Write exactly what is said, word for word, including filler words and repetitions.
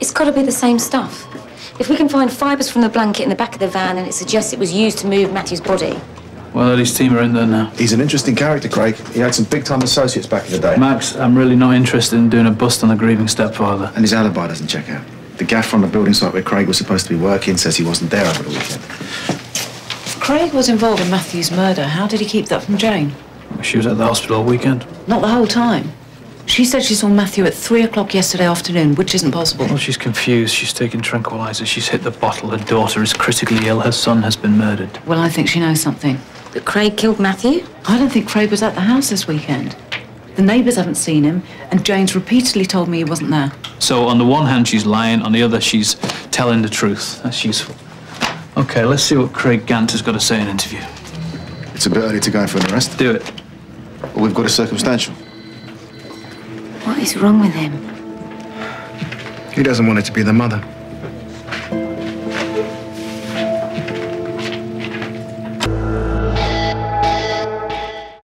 It's got to be the same stuff. If we can find fibres from the blanket in the back of the van and it suggests it was used to move Matthew's body. Well, his team are in there now. He's an interesting character, Craig. He had some big-time associates back in the day. Max, I'm really not interested in doing a bust on the grieving stepfather. And his alibi doesn't check out. The gaffer on the building site where Craig was supposed to be working says he wasn't there over the weekend. Craig was involved in Matthew's murder. How did he keep that from Jane? She was at the hospital all weekend. Not the whole time. She said she saw Matthew at three o'clock yesterday afternoon, which isn't possible. Well, she's confused. She's taken tranquilizers. She's hit the bottle. Her daughter is critically ill. Her son has been murdered. Well, I think she knows something. That Craig killed Matthew? I don't think Craig was at the house this weekend. The neighbours haven't seen him, and Jane's repeatedly told me he wasn't there. So, on the one hand, she's lying. On the other, she's telling the truth. That's useful. OK, let's see what Craig Gant has got to say in an interview. It's a bit early to go in for an arrest. Do it. Well, we've got a circumstantial. What is wrong with him? He doesn't want it to be the mother.